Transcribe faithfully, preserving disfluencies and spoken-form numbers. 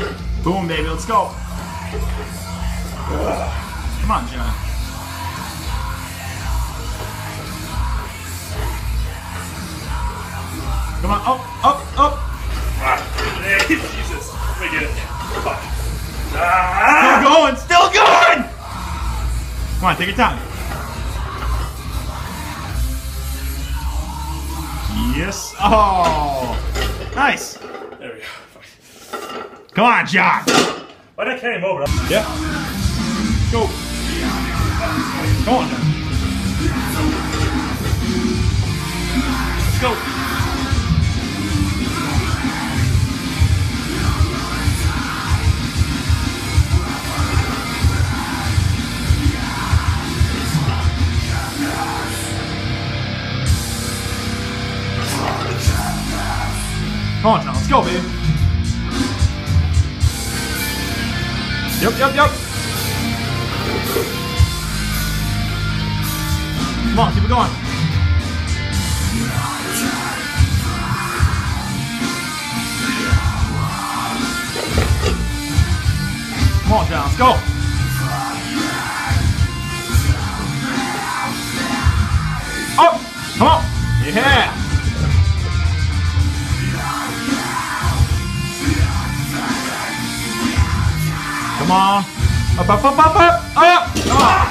Boom, baby, let's go. Come on, John. Come on, up, up, up. Ah, Jesus. Let me get it. Fuck. Ah. Still going, still going! Come on, take your time. Yes. Oh, nice. There we go. Fuck. Come on, John. Why did I carry him over? Yeah. Go. Come on, John. Let's go. Come on, John, let's go, baby. Yep, yep, yep. Come on, keep it going. Come on, John, let's go. Up, come on. Yeah. Come on. Up, up, up, up, up, up. Come on.